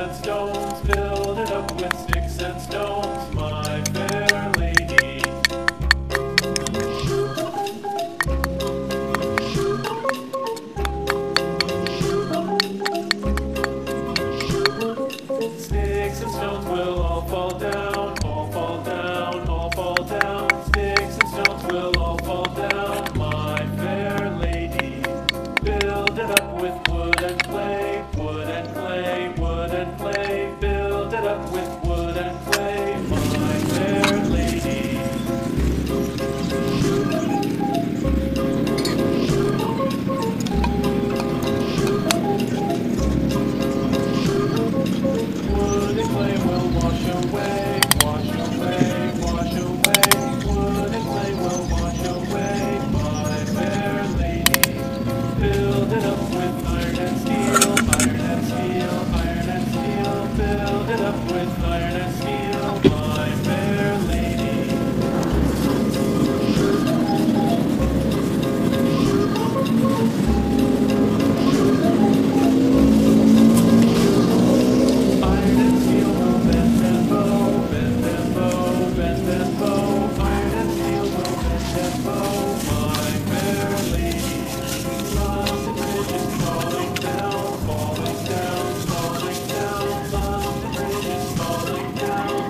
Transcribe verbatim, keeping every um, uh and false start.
and stones, build it up with sticks and stones, my fair lady. Sticks and stones will all fall down, all fall down, all fall down. Sticks and stones will all fall down, my fair lady. Build it up with wood and clay, wood and clay, wood and clay. Build it up with wood and clay, my fair lady. Wood and clay will wash away, wash away, wash away. Wood and clay will wash away, my fair lady. Build it up with iron and steel, iron and steel, iron and steel. Build it up with iron and steel, my fair lady. Iron and steel will bend and bow, bend and bow, bend and bow. Iron and steel will bend and bow, my fair lady. London Bridge is falling down, falling down, falling down. London Bridge is falling down,